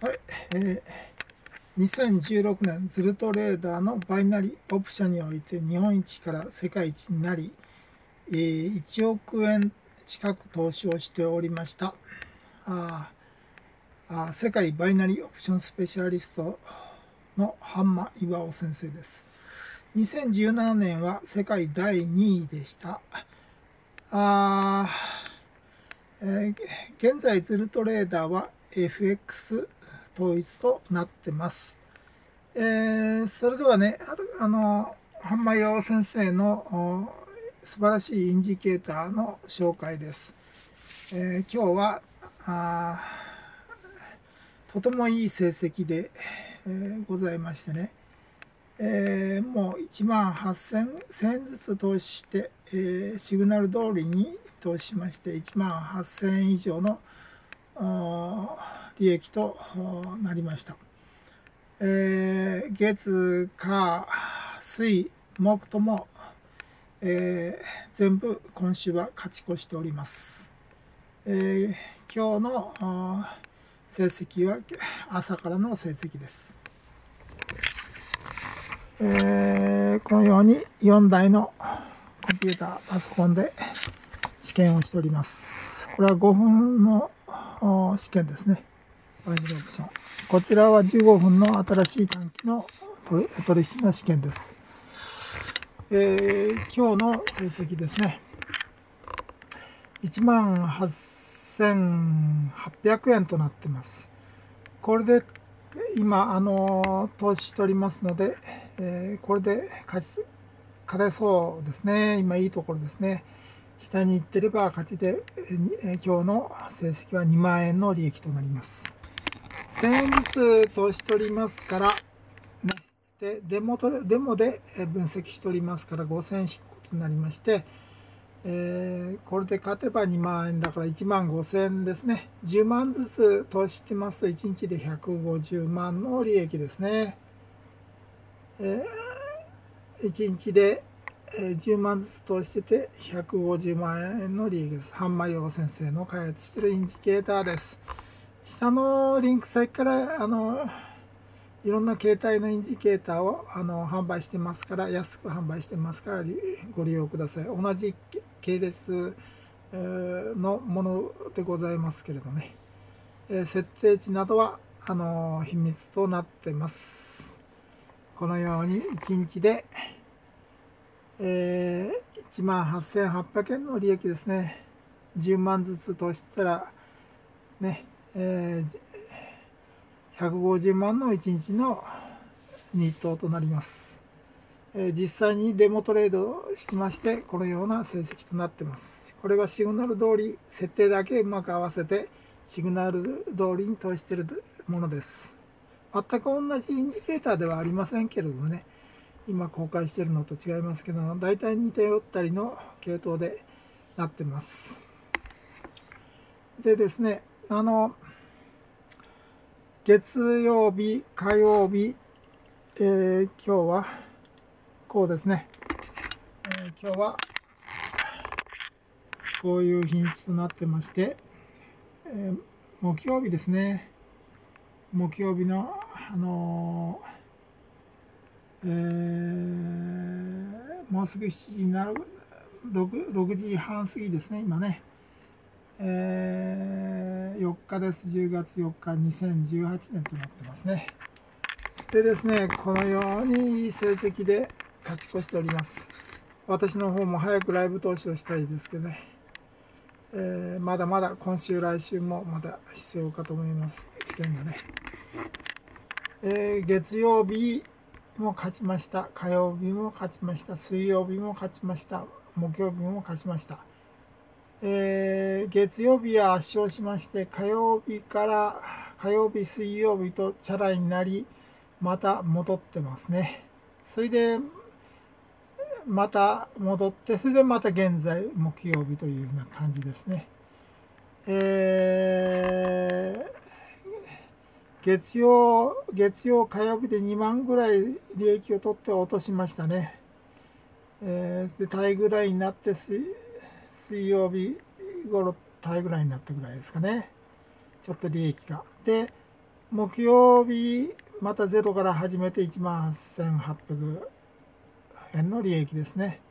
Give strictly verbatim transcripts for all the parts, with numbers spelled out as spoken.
はい、えー、にせんじゅうろくねんズルトレーダーのバイナリーオプションにおいて日本一から世界一になり、えー、いちおくえん近く投資をしておりましたああ世界バイナリーオプションスペシャリストの半間巌先生です。にせんじゅうななねんは世界だいにいでした。あ、えー、現在ズルトレーダーは エフエックス 統一となってます。えー、それではね、あの半間巌先生の素晴らしいインジケーターの紹介です。えー、今日はあとてもいい成績で、えー、ございましてね、えー、もういちまんはっせんえんずつ投資して、えー、シグナル通りに投資しましていちまんはっせんえん以上の利益となりました。えー、月、火、水、木とも、えー、全部今週は勝ち越しております。えー、今日の成績は朝からの成績です。えー、このようによんだいのコンピューター、パソコンで試験をしております。これはごふんの試験ですね。バイナリーオプション。こちらはじゅうごふんの新しい短期の取引の試験です。えー、今日の成績ですね。いちまんはっせんはっぴゃくえんとなってます。これで今、あの投資しておりますので、えー、これで勝ち、勝てそうですね。今いいところですね。下に行ってれば勝ちで、えー、今日の成績はにまんえんの利益となります。せんえんずつ投資しておりますから、ね、でデモとデモで分析しておりますからごせんえん引くことになりまして、えー、これで勝てばにまんえんだからいちまんごせんえんですね。じゅうまんずつ投資してますといちにちでひゃくごじゅうまんの利益ですね。えー、いちにちでじゅうまんずつ投資しててひゃくごじゅうまんえんの利益です。半間巌先生の開発しているインジケーターです。下のリンク先からあのいろんな携帯のインジケーターをあの販売してますから、安く販売してますからご利用ください。同じ系列のものでございますけれどね、設定値などはあの秘密となってます。このようにいちにちで、えー、いちまんはっせんはっぴゃくえんの利益ですね。じゅうまんずつ投資したらね、えー、ひゃくごじゅうまんのいちにちの日当となります。え実際にデモトレードしまして、このような成績となっています。これはシグナル通り、設定だけうまく合わせて、シグナル通りに投しているものです。全く同じインジケーターではありませんけれどもね、今公開しているのと違いますけど、大体似ておったりの系統でなってます。でですね、あの、月曜日、火曜日、えー、今日はこうですね、えー、今日はこういう日にちとなってまして、えー、木曜日ですね、木曜日の、あのーえー、もうすぐしちじになる 6, 6時半過ぎですね、今ね、えー、よっかです、じゅうがつよっか、にせんじゅうはちねんとなってますね。でですね、このようにいい成績で勝ち越しております。私の方も早くライブ投資をしたいですけどね、えー、まだまだ今週、来週もまだ必要かと思います、試験がね。えー、月曜日も勝ちました、火曜日も勝ちました、水曜日も勝ちました、木曜日も勝ちました。えー、月曜日は圧勝しまして、火曜日から火曜日、水曜日とチャラになり、また戻ってますね。それで、また戻って、それでまた現在、木曜日というような感じですね。えー、月曜、月曜、火曜日でにまんぐらい利益を取って落としましたね。えー、で、タイぐらいになって水、水曜日頃、タイぐらいになったぐらいですかね。ちょっと利益が。で、 木曜日、またゼロから始めていちまんせんはっぴゃくえんの利益ですね。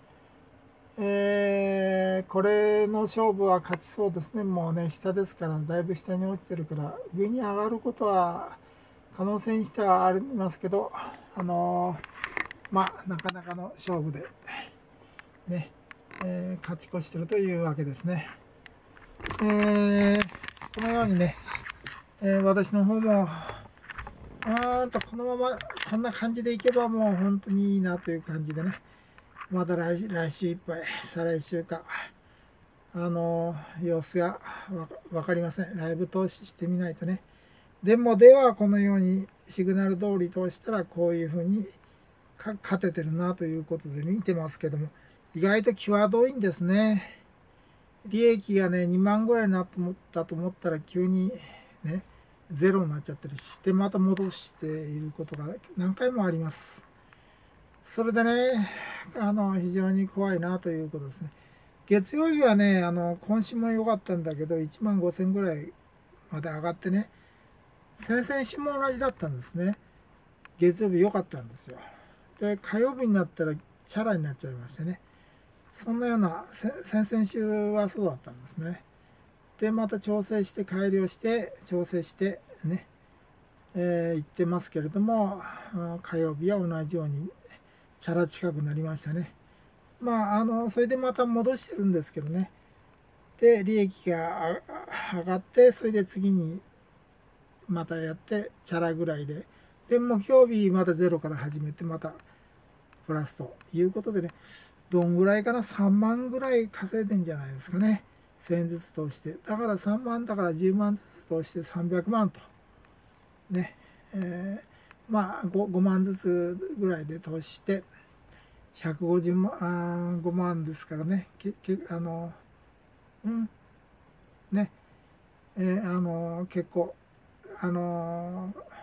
えー、これの勝負は勝ちそうですね。もうね、下ですから、だいぶ下に落ちてるから、上に上がることは可能性にしてはありますけど、あのー、まあ、なかなかの勝負で、ね、えー、勝ち越してるというわけですね。えー、このようにね、えー、私の方も、あーと、このまま、こんな感じでいけばもう本当にいいなという感じでね、また来、来週いっぱい、再来週か、あのー、様子がわか、わかりません。ライブ投資してみないとね。でも、では、このようにシグナル通り通したら、こういうふうにか勝ててるなということで見てますけども、意外と際どいんですね。利益がね、にまんぐらいになったと思ったら、急にね、ゼロになっちゃってるし、で、また戻していることが何回もあります。それでね、あの、非常に怖いなということですね。月曜日はね、あの、今週も良かったんだけど、いちまんごせんぐらいまで上がってね、先々週も同じだったんですね。月曜日良かったんですよ。で、火曜日になったらチャラになっちゃいましてね。そんなような、先々週はそうだったんですね。で、また調整して、改良して、調整してね、えー、言ってますけれども、火曜日は同じように、チャラ近くなりましたね。まあ、あの、それでまた戻してるんですけどね。で、利益が上がって、それで次にまたやって、チャラぐらいで、で、木曜日またゼロから始めて、またプラスということでね、どんぐらいかな、さんまんぐらい稼いでんじゃないですかね。せんえんずつ投して。だからさんまんだからじゅうまんずつ投してさんびゃくまんと。ね。えー、まあ 5, ごまんずつぐらいで投資して、ひゃくごじゅうまん、あごまんですからね。けけあの、うん、ね。えー、あの、結構、あの